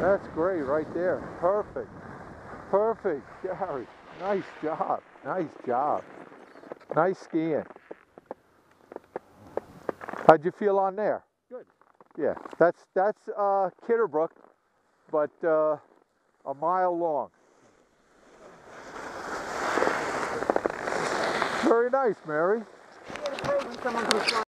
That's great right there. Perfect. Perfect, Gary. Nice job. Nice job. Nice skiing. How'd you feel on there? Good. Yeah, that's Kitterbrook, but a mile long. Very nice, Mary.